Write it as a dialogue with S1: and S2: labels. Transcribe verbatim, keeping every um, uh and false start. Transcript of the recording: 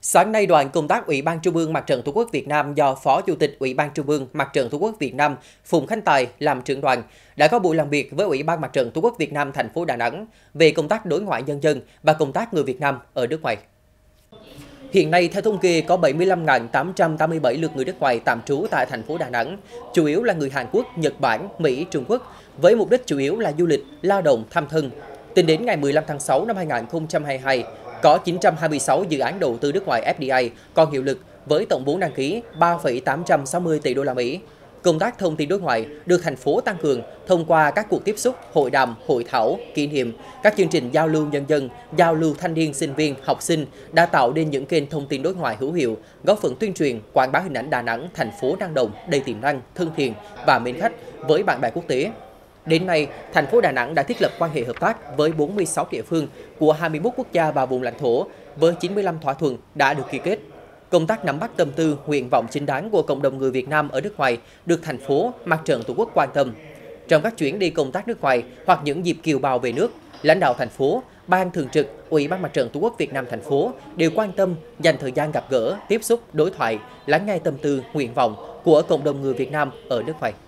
S1: Sáng nay, đoàn công tác Ủy ban Trung ương Mặt trận Tổ quốc Việt Nam do Phó Chủ tịch Ủy ban Trung ương Mặt trận Tổ quốc Việt Nam Phùng Khánh Tài làm trưởng đoàn đã có buổi làm việc với Ủy ban Mặt trận Tổ quốc Việt Nam thành phố Đà Nẵng về công tác đối ngoại nhân dân và công tác người Việt Nam ở nước ngoài. Hiện nay, theo thống kê, có bảy mươi lăm nghìn tám trăm tám mươi bảy lượt người nước ngoài tạm trú tại thành phố Đà Nẵng, chủ yếu là người Hàn Quốc, Nhật Bản, Mỹ, Trung Quốc, với mục đích chủ yếu là du lịch, lao động, thăm thân. Tính đến ngày mười lăm tháng sáu năm hai nghìn không trăm hai mươi hai, có chín trăm hai mươi sáu dự án đầu tư nước ngoài ép đê i còn hiệu lực với tổng vốn đăng ký ba phẩy tám trăm sáu mươi tỷ đô la Mỹ. Công tác thông tin đối ngoại được thành phố tăng cường thông qua các cuộc tiếp xúc, hội đàm, hội thảo, kỷ niệm, các chương trình giao lưu nhân dân, giao lưu thanh niên, sinh viên, học sinh đã tạo nên những kênh thông tin đối ngoại hữu hiệu, góp phần tuyên truyền, quảng bá hình ảnh Đà Nẵng, thành phố năng động, đầy tiềm năng, thân thiện và mến khách với bạn bè quốc tế. Đến nay, thành phố Đà Nẵng đã thiết lập quan hệ hợp tác với bốn mươi sáu địa phương của hai mươi mốt quốc gia và vùng lãnh thổ, với chín mươi lăm thỏa thuận đã được ký kết. Công tác nắm bắt tâm tư, nguyện vọng chính đáng của cộng đồng người Việt Nam ở nước ngoài được thành phố, Mặt trận Tổ quốc quan tâm. Trong các chuyến đi công tác nước ngoài hoặc những dịp kiều bào về nước, lãnh đạo thành phố, Ban thường trực, Ủy ban Mặt trận Tổ quốc Việt Nam thành phố đều quan tâm dành thời gian gặp gỡ, tiếp xúc, đối thoại, lắng nghe tâm tư, nguyện vọng của cộng đồng người Việt Nam ở nước ngoài.